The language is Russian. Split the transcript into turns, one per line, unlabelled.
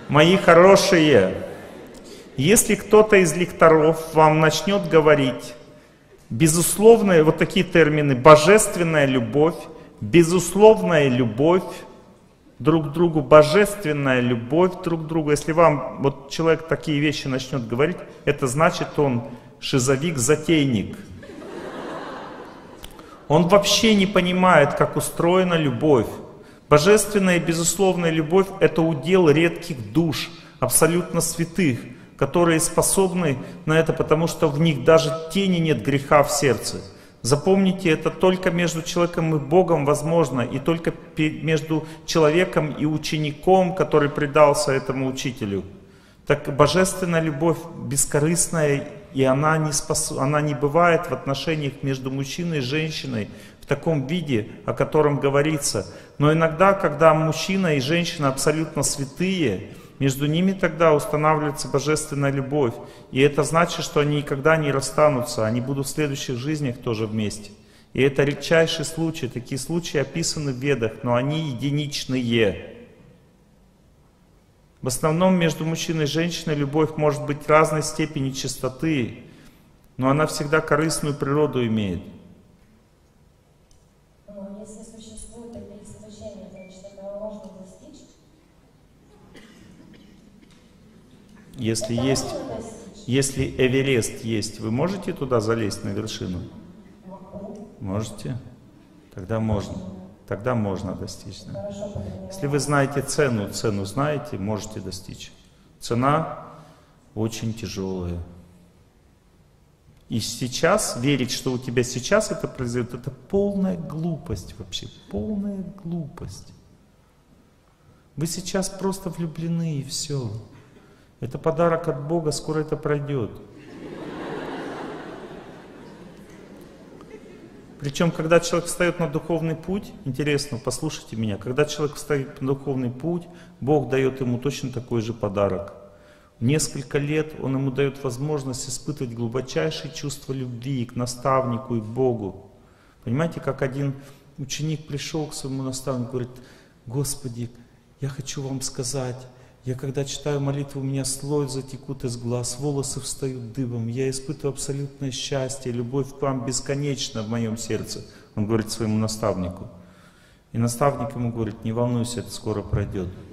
Мои хорошие, если кто-то из лекторов вам начнет говорить, безусловная, вот такие термины, божественная любовь, безусловная любовь друг к другу, божественная любовь друг к другу, если вам вот человек такие вещи начнет говорить, это значит, он шизовик-затейник. Он вообще не понимает, как устроена любовь. Божественная и безусловная любовь — это удел редких душ, абсолютно святых, которые способны на это, потому что в них даже тени нет греха в сердце. Запомните, это только между человеком и Богом возможно, и только между человеком и учеником, который предался этому учителю. Так божественная любовь бескорыстная, и она не бывает в отношениях между мужчиной и женщиной в таком виде, о котором говорится. Но иногда, когда мужчина и женщина абсолютно святые, между ними тогда устанавливается божественная любовь. И это значит, что они никогда не расстанутся, они будут в следующих жизнях тоже вместе. И это редчайший случай, такие случаи описаны в Ведах, но они единичные. В основном между мужчиной и женщиной любовь может быть разной степени чистоты, но она всегда корыстную природу имеет.
Но если существуют такие исключения, значит, этого можно достичь?
Если Эверест есть, вы можете туда залезть на вершину? Можете? Тогда можно. Тогда можно достичь. Да. Если вы знаете цену знаете, можете достичь. Цена очень тяжелая. И сейчас верить, что у тебя сейчас это произойдет, это полная глупость вообще, полная глупость. Вы сейчас просто влюблены и все. Это подарок от Бога, скоро это пройдет. Причем, когда человек встает на духовный путь, интересно, послушайте меня, когда человек встает на духовный путь, Бог дает ему точно такой же подарок. В несколько лет Он ему дает возможность испытывать глубочайшее чувство любви к наставнику и к Богу. Понимаете, как один ученик пришел к своему наставнику и говорит: «Господи, я хочу вам сказать, я когда читаю молитву, у меня слезы текут из глаз, волосы встают дыбом, я испытываю абсолютное счастье, любовь к вам бесконечна в моем сердце». Он говорит своему наставнику. И наставник ему говорит: «Не волнуйся, это скоро пройдет».